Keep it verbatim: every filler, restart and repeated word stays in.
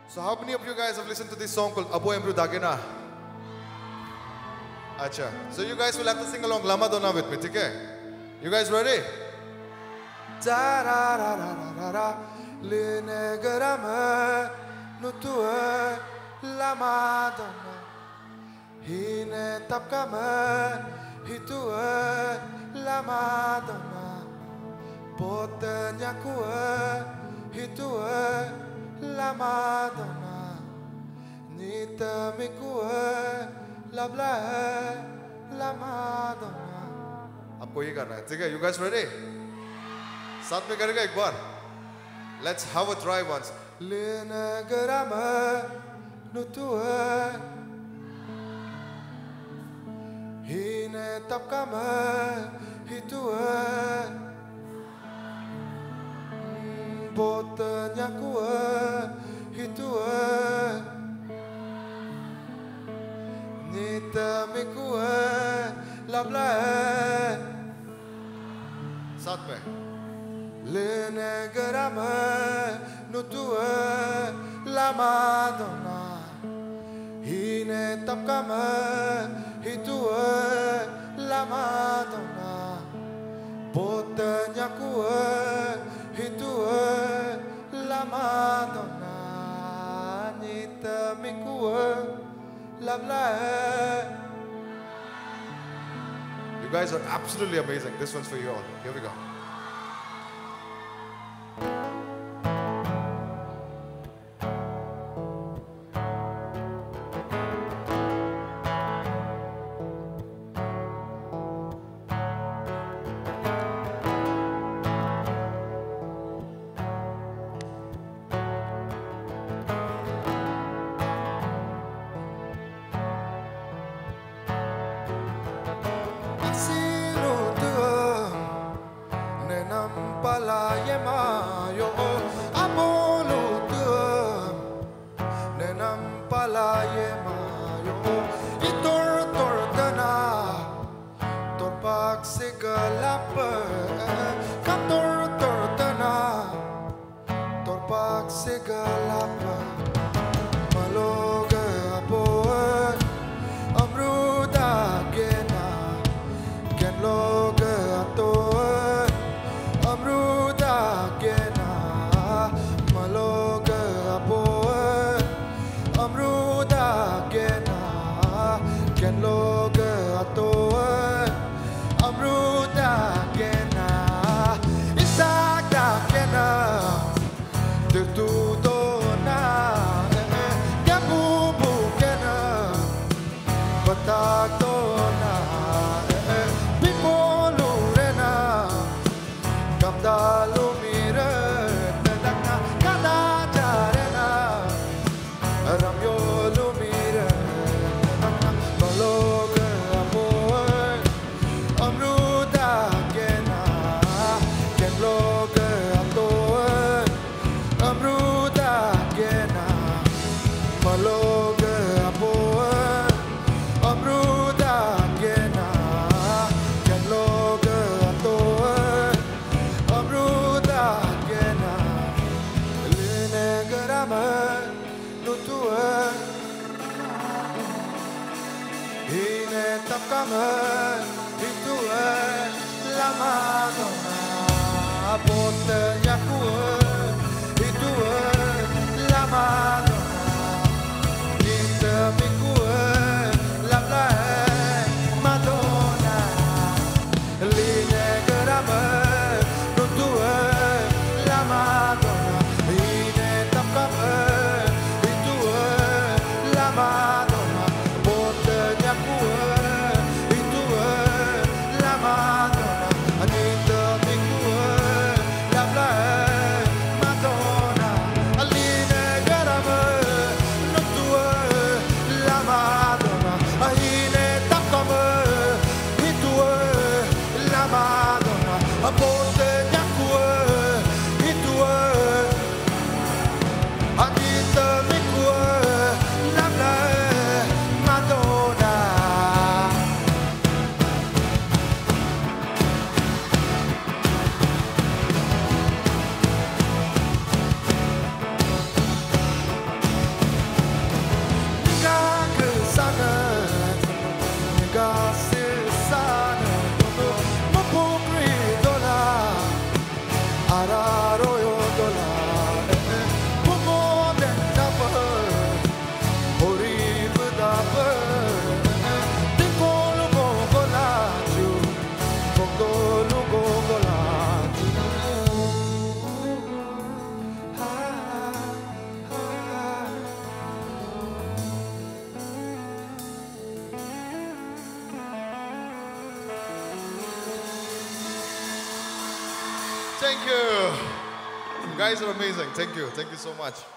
So how many of you guys have listened to this song called Abo Embru Dagena? Acha. So you guys will have to sing along Lama Dona with me, okay? You guys ready? Da ra ra ra ra ra ra Line garama Nutue Lama Dona Hine tapkama Hitue Lama Dona Potanya kue Hitue Lama Dona Nita mikue Labla Lama Dona आपको ये करना है ठीक है you guys ready साथ में करेगा एक बार let's have a try once Lina garama Nutue Hine tapkama Hitue Botanya kue Hitue Nita mikue Labla साथ में Lene garama Nutue Lama Dona Hine tapkama Hitue Lama Dona Botanya kue Hitue Lama Dona Nita mikue Labla. You guys are absolutely amazing. This one's for you all. Here we go. Love Thank you. You guys are amazing. Thank you. Thank you so much.